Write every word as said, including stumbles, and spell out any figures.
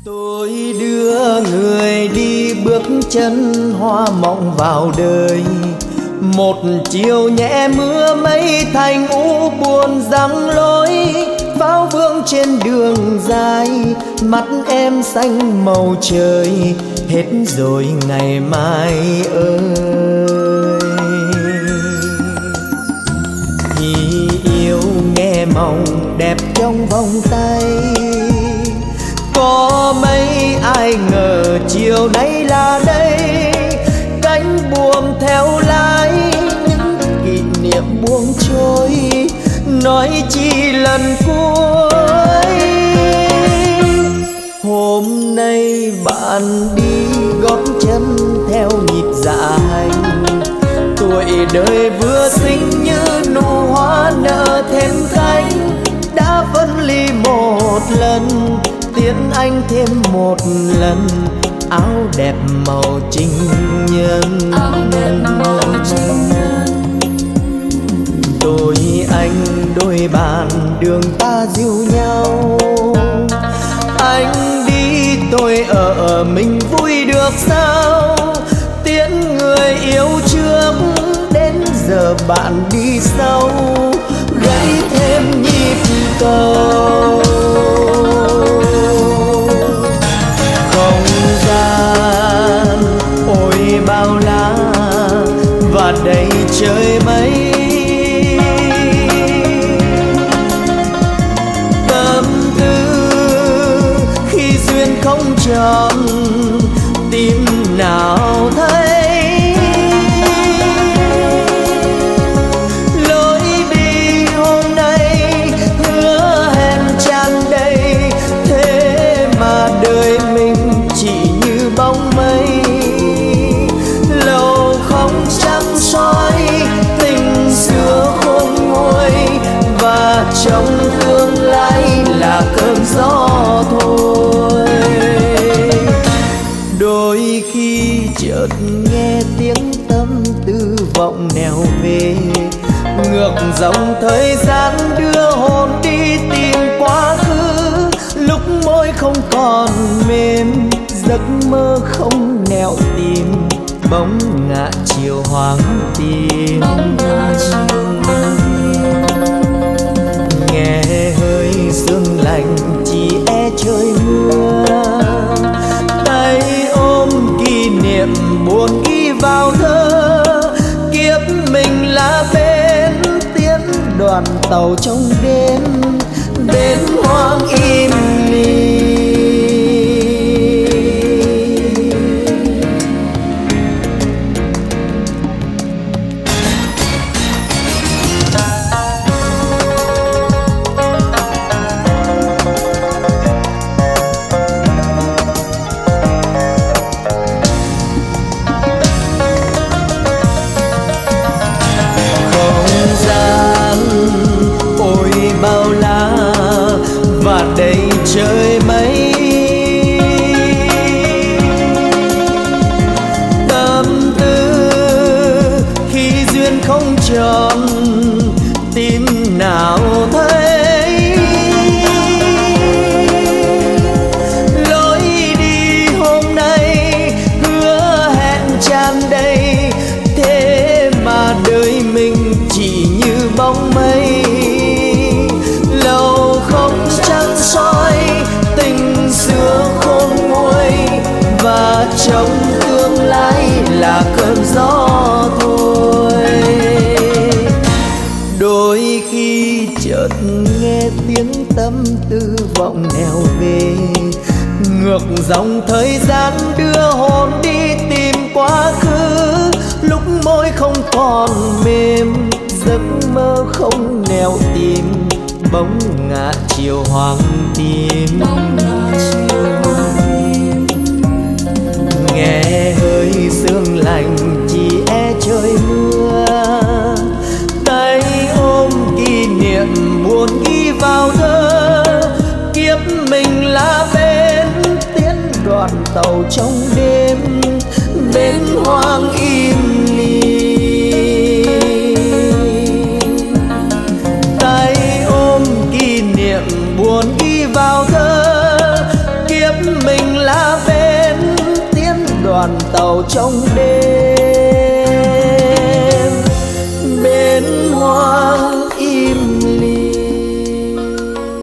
Tôi đưa người đi bước chân hoa mộng vào đời. Một chiều nhẹ mưa mây thành u buồn giăng lối. Pháo vương trên đường dài, mắt em xanh màu trời. Hết rồi ngày mai ơi. Thì yêu nghe mộng đẹp trong vòng tay. Có mấy ai ngờ chiều nay là đây. Cánh buồm theo lái, những kỷ niệm buông trôi. Nói chi lần cuối. Hôm nay bạn đi gót chân theo nhịp dạ hành. Tuổi đời vừa xinh như nụ hoa nở thêm cánh. Đã phân ly một lần, tiễn anh thêm một lần. Áo đẹp màu trinh nhân, áo đẹp màu trinh nhân. Tôi anh đôi bàn đường ta dìu nhau. Anh đi tôi ở mình vui được sao. Tiễn người yêu trước, đến giờ bạn đi sau. Gãy thêm nhịp cầu. Không gian ôi bao la và đầy trời mây. Tâm tư khi duyên không tròn, tim nào thấy. Lối đi hôm nay hứa hẹn tràn đầy. Thế mà đời mình chỉ như bóng mây. Lâu không trăng soi, tình xưa khôn nguôi. Và trong tương lai là cơn gió thôi. Đôi khi chợt nghe tiếng tâm tư vọng nẻo về. Ngược dòng thời gian đưa hồn đi tìm quá khứ. Lúc môi không còn mềm, giấc mơ không nẻo tìm. Bóng ngả chiều hoang tim, bóng ngả chiều hoang tim. Nghe hơi sương lạnh chỉ e trời mưa. Tay ôm kỷ niệm buồn ghi vào thơ. Kiếp mình là bến tiến đoàn tàu trong đêm. Bến hoang im lìm. Bao la và đầy trời mây. Tâm tư khi duyên không tròn, tim nào thấy. Lối đi hôm nay hứa hẹn tràn đầy. Thế mà đời mình chỉ như bóng mây. Lâu không trăng soi, tình xưa khôn nguôi. Và trong tương lai là cơn gió thôi. Đôi khi chợt nghe tiếng tâm tư vọng nẻo về. Ngược dòng thời gian đưa hồn đi tìm quá khứ. Lúc môi không còn mềm, giấc mơ không nẻo tìm. Bóng ngả chiều hoang tim, bóng ngả chiều hoang tim. Nghe hơi sương lạnh chỉ e trời mưa. Tay ôm kỷ niệm buồn ghi vào thơ. Kiếp mình là bến tiến đoàn tàu trong đêm. Bến hoang im lìm. Tay ôm kỷ niệm buồn ghi vào thơ. Kiếp mình đoàn tàu trong đêm.